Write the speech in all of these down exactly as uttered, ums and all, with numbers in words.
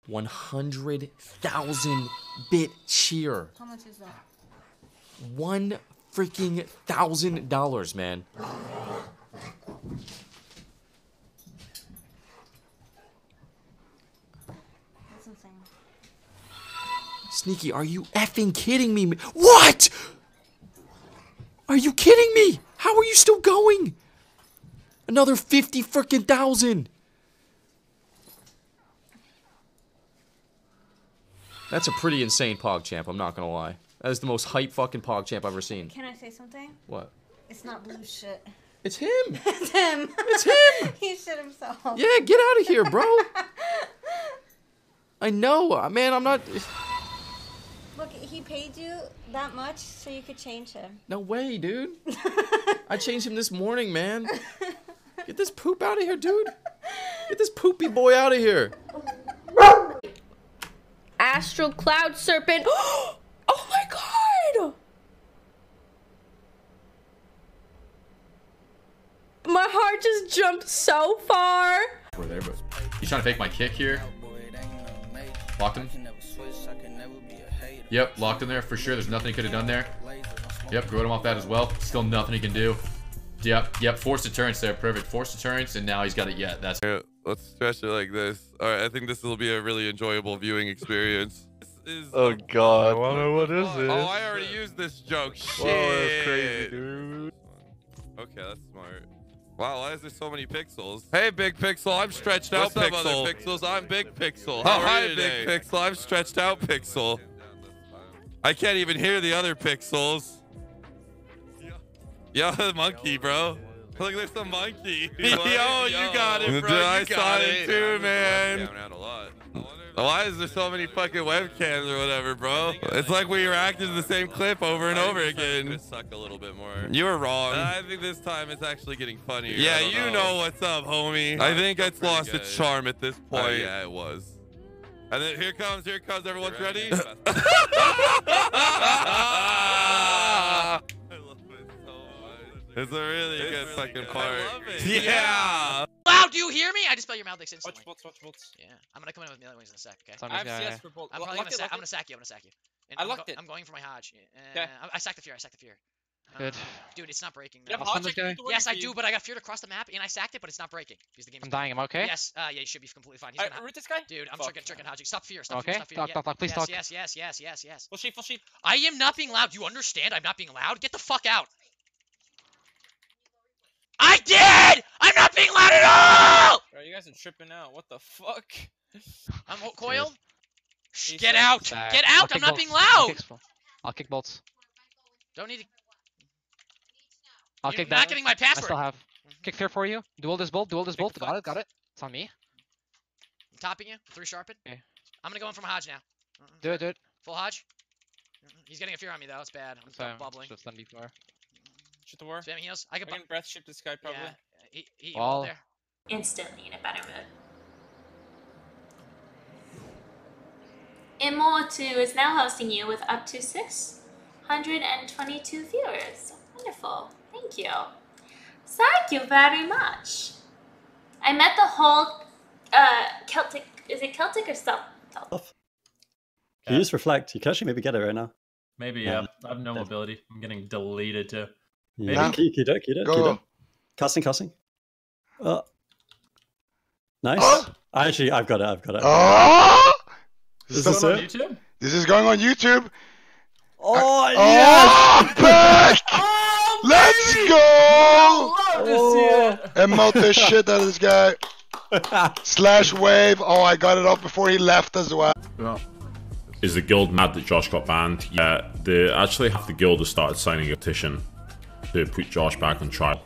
one hundred thousand bit cheer. How much is that? One freaking thousand dollars, man. That's insane. Sneaky, are you effing kidding me? What? Are you kidding me? How are you still going? Another fifty freaking thousand. That's a pretty insane PogChamp, I'm not gonna lie. That is the most hype fucking PogChamp I've ever seen. Can I say something? What? It's not blue shit. It's him! It's him! It's him! He shit himself. Yeah, get out of here, bro! I know, man, I'm not... Look, he paid you that much so you could change him. No way, dude. I changed him this morning, man. Get this poop out of here, dude. Get this poopy boy out of here. Astral Cloud Serpent. Oh my god! My heart just jumped so far. We're there, but he's trying to fake my kick here. Locked him. Yep, locked him there for sure. There's nothing he could have done there. Yep, wrote him off that as well. Still nothing he can do. Yep, yep, forced deterrence there. Perfect. Forced deterrence, and now he's got it yet. That's Let's stretch it like this. All right, I think this will be a really enjoyable viewing experience. This is Oh god. I wonder what is oh, this? Oh, I already used this joke. Shit. Whoa, that's crazy, dude. Okay, that's smart. Wow, why is there so many pixels? Hey, Big Pixel, I'm stretched What's out up, pixel. other pixels, I'm Big Pixel. How Oh, are hi, you today? Big Pixel, I'm stretched out pixel. I can't even hear the other pixels. Yo, the monkey, bro. Look, there's the monkey. Yo, you got it, bro. I you saw got it it. too, man. Down out a lot. Why is there so many fucking webcams or whatever, bro? It's like we reacted to the same clip over and over again. Gonna suck a little bit more. You were wrong. I think this time it's actually getting funnier. Yeah, you know what's up, homie. I think it's lost its charm at this point. Oh, yeah, it was. And then here comes, here comes. Everyone's ready? I love it so much. It's a really It's good really fucking good. part. I love it. Yeah. Loud, do you hear me? I just spell your mouth instantly. Watch bolts, watch bolts. Yeah, I'm gonna come in with melee wings in a sec, okay? I have C S for bolt. I'm Lock probably gonna it, sack. lock I'm it. gonna sack you. I'm gonna sack you. And I I'm locked go it. I'm going for my Hodge. Uh, Okay. I, I sacked the fear. I sacked the fear. Uh, Good. Dude, it's not breaking. You have though. Hodge, this I can guy? do the work Yes, for I you. do, but I got fear across the map, and I sacked it, but it's not breaking because the game's. I'm dying, am I okay? Yes. Uh, yeah, you should be completely fine. He's Alright, gonna. root this guy? Dude, I'm Fuck. tricking, tricking Hodge. Stop fear. Stop Okay, fear. Stop fear. talk, yeah. talk, talk, please yes, talk. Yes, yes, yes, yes, yes. Full sheep, full sheep. I am not being loud. You understand? I'm not being loud. Get the fuck out. I did! I'm not being loud at all! Bro, you guys are tripping out. What the fuck? I'm ho- coiled. Shh, He's get like, out! Back. Get I'll out! I'm kick not bolts. being I'll loud! kick, I'll kick bolts. Don't need to. I'll You're kick not that. giving my I password. still have. Kick fear for you. Duel this bolt. Duel this Kick bolt. the Got it. flex. Got it. It's on me. I'm topping you. Three sharpen. Okay. I'm gonna go in from Hodge now. Mm-mm. Do it. Do it. Full Hodge. Mm-mm. He's getting a fear on me though. It's bad. I'm Same. bubbling. Just done before. Shoot the war. Spam heals. I I can. can breath ship this guy probably. Yeah. He, he, Wall. there. Instantly in a better mood. Immortal two is now hosting you with up to six hundred twenty-two viewers. Wonderful. Thank you. Thank you very much. I met the whole uh, Celtic, is it Celtic or Stealth? If you use reflect, you can actually maybe get it right now. Maybe, Yeah. yeah. I have no mobility. I'm getting deleted too. Yeah. Keep, keep it, keep it, keep it. Casting, casting. Oh. Nice. Oh! Actually, I've got it, I've got it. Oh! Is This this going on it? YouTube? This is going on YouTube. Oh, Oh, yes! back! Oh, Let's baby! go! Love to see it. Emote the shit out of this guy. Slash wave. Oh, I got it up before he left as well. Is the guild mad that Josh got banned? Yeah, the actually half the guild has started signing a petition to put Josh back on trial.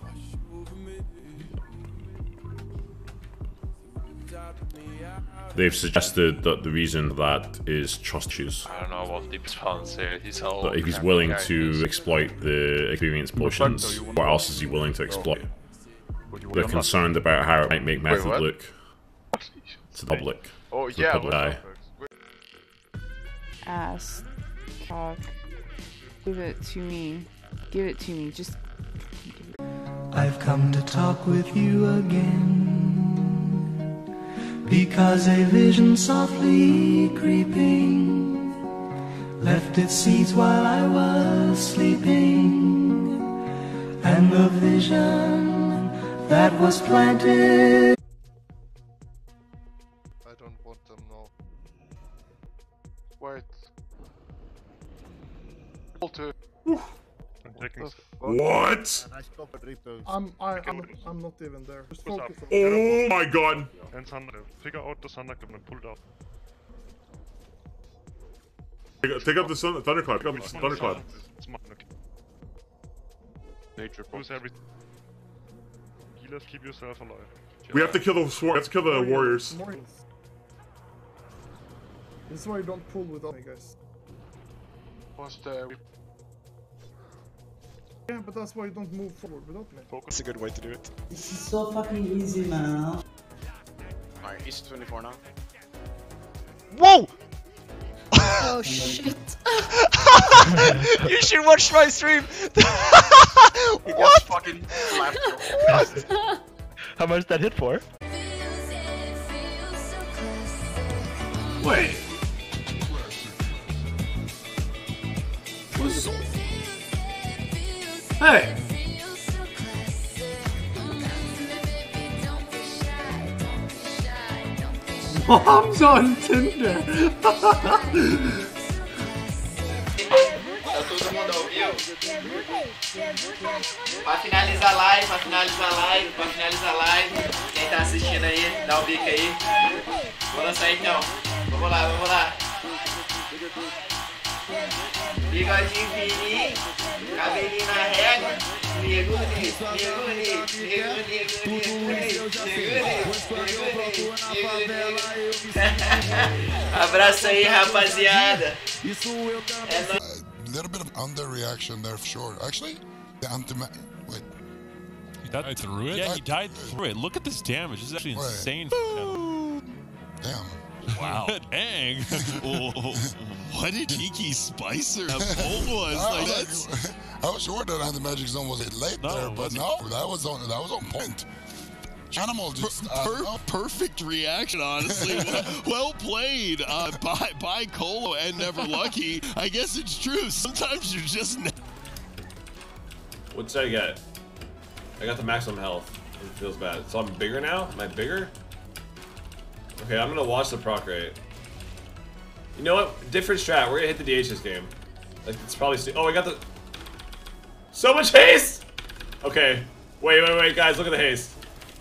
They've suggested that the reason for that is trust issues. I don't know what the response here. He's all. But if he's willing to exploit the experience potions, what else is he willing to exploit? They're concerned about how it might make Method what? look to the public. Oh to the yeah. public eye. Ass. Talk. Give it to me. Give it to me. Just. I've come to talk with you again because a vision softly creeping left its seeds while I was sleeping, and the vision that was planted. I don't want them now. Wait. Two. I'm taking What? I'm I, I'm I'm not even there. Just focus on Oh my god. and thunder. Figure out the thunder and pull it out. Pick, pick up the sun, thunderclap. Pick up the thunderclap. It's mine. Okay. Nature. Use everything. Healers, keep yourself alive. We have to kill the swarm. We have to kill the warriors. This is why you don't pull without me, guys. What's the... Yeah, but that's why you don't move forward without me. That's a good way to do it. This is so fucking easy, man. Alright, he's twenty-four now. Whoa! Oh shit. You should watch my stream! He What? just fucking slapped you. How much that hit for? Wait. What is this? Hey! Mom's on Tinder! Tá todo mundo ao vivo? Pra finalizar a live, pra finalizar a live, pra finalizar a live. Quem tá assistindo aí, dá um bico aí. Vou lançar então. Vamos lá, vamos lá. Bigodinho fininho, cabelinho na régua. Nego, nego, nego, nego, nego, nego, abraço aí, rapaziada. A little bit of underreaction there for sure. Actually, the anti wait. He died through it? Yeah, he died through it. Look at this damage. This is actually Wait. insane. Damn. Wow. Dang. What did Kiki Spicer have pulled was? Like, that's... I was sure that anti-magic zone was late No, there, it but wasn't. no, that was on that was on point. Animal just uh, Per- no. perfect reaction, honestly. well, well played uh, by by Colo and Never Lucky. I guess it's true. Sometimes you're just. Ne- What did I get? I got the maximum health. It feels bad. So I'm bigger now? Am I bigger? Okay, I'm gonna watch the proc rate. You know what? Different strat. We're gonna hit the D H this game. Like, it's probably. St- oh, I got the. So much haste! Okay. Wait, wait, wait, guys. Look at the haste.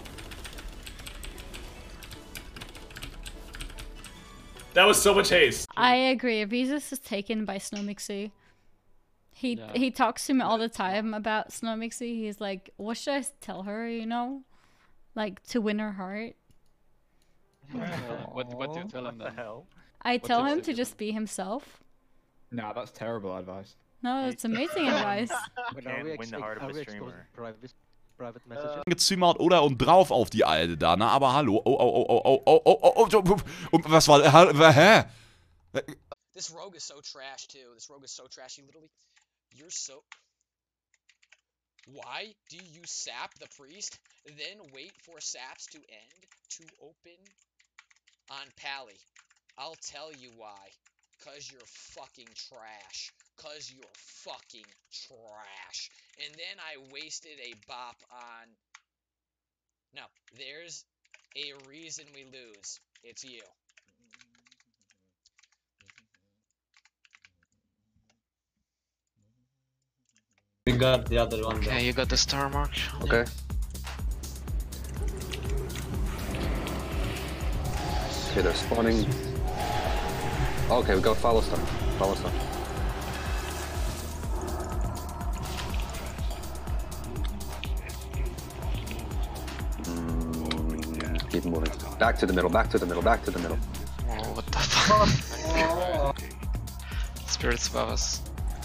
That was so much haste. I agree. Beezus is taken by Snowmixy. He Yeah. he talks to me all the time about Snowmixy. He's like, what should I tell her, you know? Like, to win her heart. What, what do you tell him then? I What tell tips him do to you just be himself. Nah, that's terrible advice. No, it's amazing advice. Gezimmert oder und drauf auf die Alte da, ne? Aber hallo. Oh, oh, oh, oh, oh, oh, oh, oh, oh. Und was war. Hä? This rogue is so trash too. This rogue is so trashy. Literally, you're so. Why do you sap the priest, then wait for saps to end to open on Pally? I'll tell you why. Cause you're fucking trash. Cause you're fucking trash. And then I wasted a bop on... No, there's a reason we lose. It's you. We got the other one. Yeah, you got the star mark. Okay. Okay, they're spawning. Okay, we go follow stuff. Follow stuff. Mm, keep moving. Back to the middle, back to the middle, back to the middle. Oh, what the fuck? Spirits above us.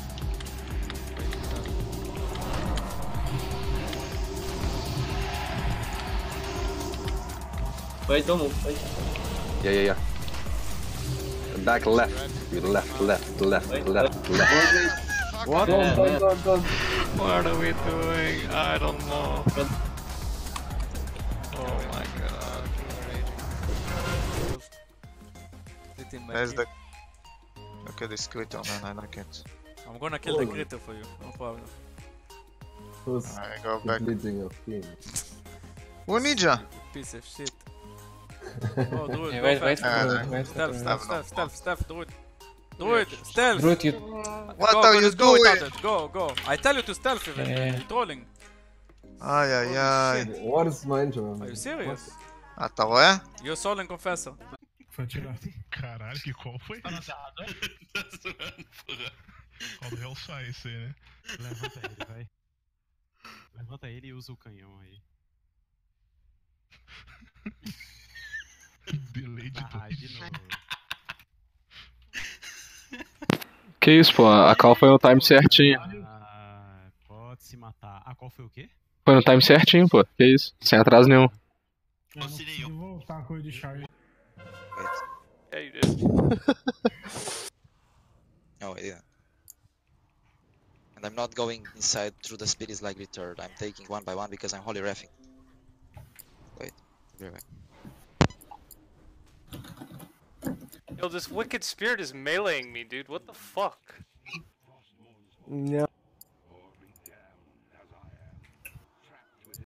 Wait, don't move. Wait. Yeah, yeah, yeah. Back left. You left, left, left, left, left. What? Yeah, Don't, yeah. don't, don't. What are we doing? I don't know. Oh my god. in my There's team. the. Look at this critter, man. I like it. I'm gonna kill the critter for you. No problem. Who's I go back. leading your team? Who ninja? Piece of shit. Oh, Druid, Hey, go wait, fast. wait for Uh, Druid, wait for Stealth, Druid. stealth, stealth, stealth, stealth, Druid. Druid, stealth! Druid, you... What go, are go, you just go without doing? it. Go, go. I tell you to stealth even. Yeah. You're trolling. Ai ai ai. What is my intro? Are you serious? Ah, tá ué? You're Solen Confessor. Foi atirar. Caralho, que qual foi? Tá lançado? Tá zoando, porra. Qual do Hellfire esse aí, né? Levanta ele, vai. Levanta ele e usa o canhão aí. Delay de Ah, de novo. Que isso, pô, a call foi no time certinho. Ah, pode se matar. Ah, qual foi o quê? Foi no time certinho, pô. Que isso, sem atraso nenhum. Eu não consigo voltar com ele de charge. Yeah, you did. No, I didn't. And I'm not going inside through the spirits like retard. I'm taking one by one because I'm holy reffing. Wait, be right back. Yo, this wicked spirit is meleeing me, dude. What the fuck? Yeah.